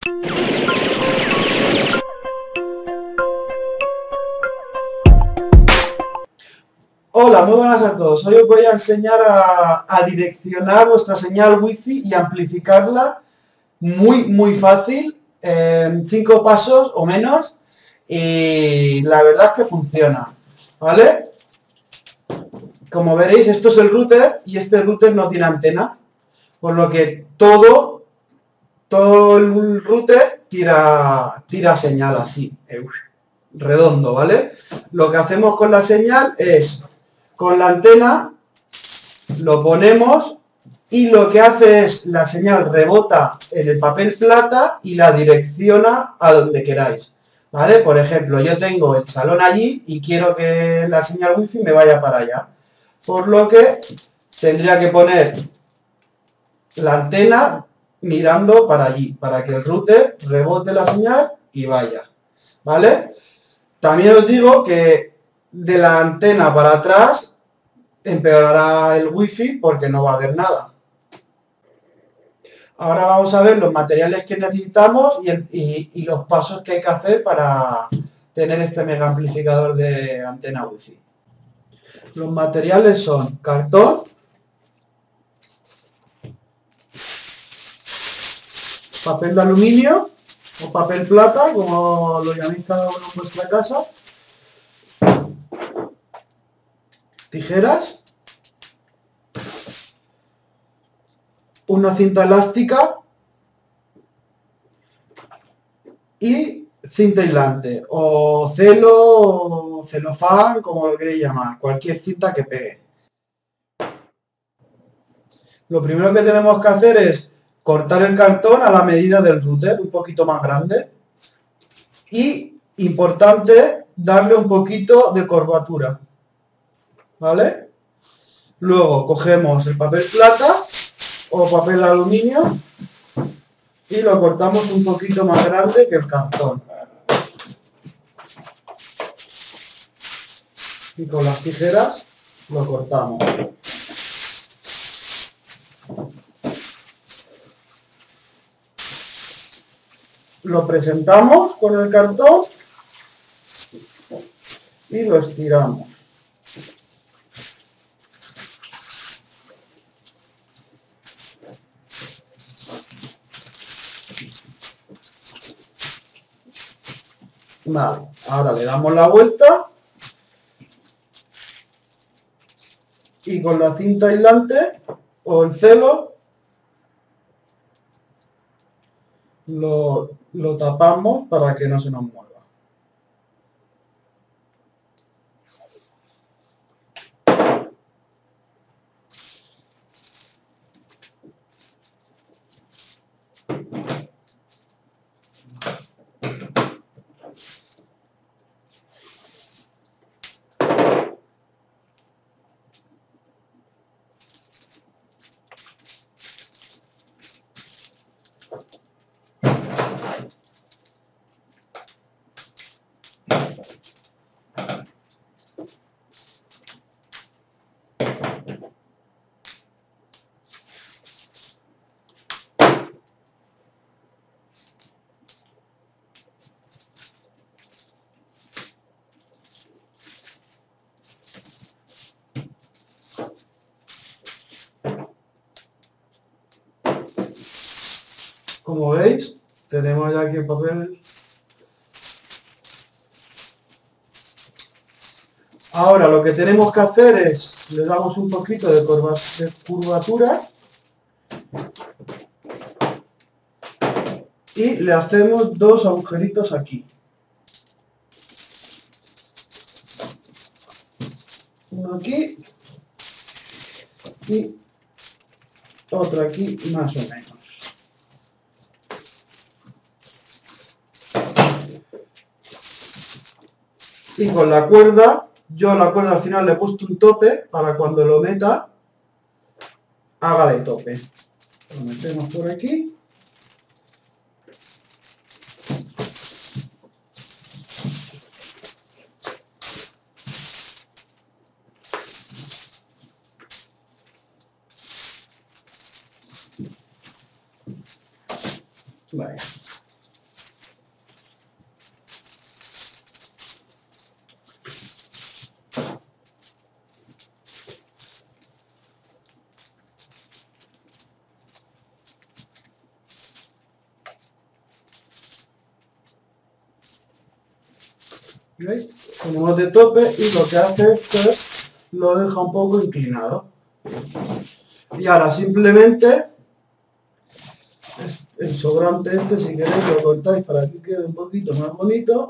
Hola, muy buenas a todos. Hoy os voy a enseñar a direccionar vuestra señal Wi-Fi y amplificarla muy fácil, en 5 pasos o menos, y la verdad es que funciona, ¿vale? Como veréis, esto es el router y este router no tiene antena, por lo que todo el router tira señal así, redondo, ¿vale? Lo que hacemos con la señal es, con la antena, lo ponemos y lo que hace es, la señal rebota en el papel plata y la direcciona a donde queráis, ¿vale? Por ejemplo, yo tengo el salón allí y quiero que la señal wifi me vaya para allá, por lo que tendría que poner la antena mirando para allí, para que el router rebote la señal y vaya, ¿vale? También os digo que de la antena para atrás empeorará el wifi porque no va a haber nada. Ahora vamos a ver los materiales que necesitamos y los pasos que hay que hacer para tener este mega amplificador de antena wifi. Los materiales son cartón, papel de aluminio o papel plata, como lo llaméis cada uno en vuestra casa, tijeras, una cinta elástica y cinta aislante, o celo, o celofán, como lo queréis llamar, cualquier cinta que pegue. Lo primero que tenemos que hacer es cortar el cartón a la medida del router, un poquito más grande, y, importante, darle un poquito de curvatura, ¿vale? Luego cogemos el papel plata o papel aluminio y lo cortamos un poquito más grande que el cartón. Y con las tijeras lo cortamos. Lo presentamos con el cartón y lo estiramos. Vale, ahora le damos la vuelta y con la cinta aislante o el celo lo tapamos para que no se nos mueva. Como veis, tenemos ya aquí el papel. Ahora lo que tenemos que hacer es, le damos un poquito de curvatura y le hacemos 2 agujeritos aquí. Uno aquí y otro aquí más o menos. Y con la cuerda, yo a la cuerda al final le he puesto un tope para cuando lo meta, haga de tope. Lo metemos por aquí. Vale. ¿Veis? Ponemos de tope y lo que hace esto es lo deja un poco inclinado. Y ahora simplemente el sobrante este, si queréis, lo cortáis para que quede un poquito más bonito.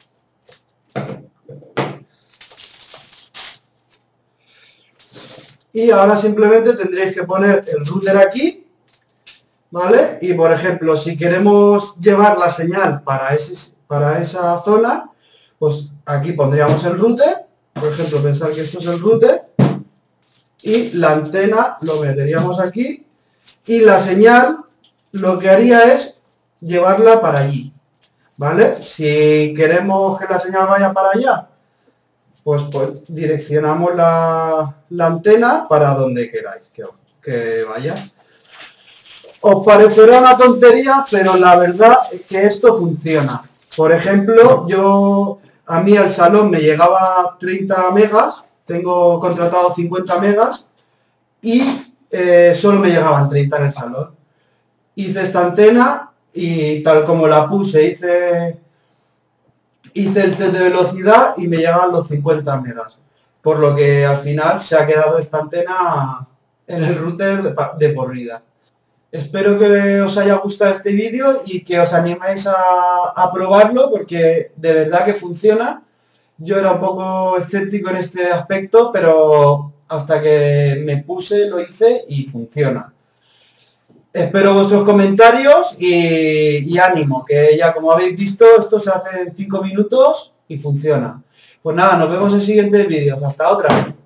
Y ahora simplemente tendréis que poner el router aquí, ¿vale? Y por ejemplo, si queremos llevar la señal para esa zona, pues aquí pondríamos el router. Por ejemplo, pensar que esto es el router. Y la antena lo meteríamos aquí. Y la señal lo que haría es llevarla para allí, ¿vale? Si queremos que la señal vaya para allá, pues direccionamos la antena para donde queráis que vaya. Os parecerá una tontería, pero la verdad es que esto funciona. Por ejemplo, a mí al salón me llegaba 30 megas, tengo contratado 50 megas y solo me llegaban 30 en el salón. Hice esta antena y tal como la puse, hice el test de velocidad y me llegan los 50 megas. Por lo que al final se ha quedado esta antena en el router de por vida. Espero que os haya gustado este vídeo y que os animéis a probarlo porque de verdad que funciona. Yo era un poco escéptico en este aspecto, pero hasta que me puse lo hice y funciona. Espero vuestros comentarios y ánimo, que ya como habéis visto, esto se hace en 5 minutos y funciona. Pues nada, nos vemos en siguientes vídeos. Hasta otra.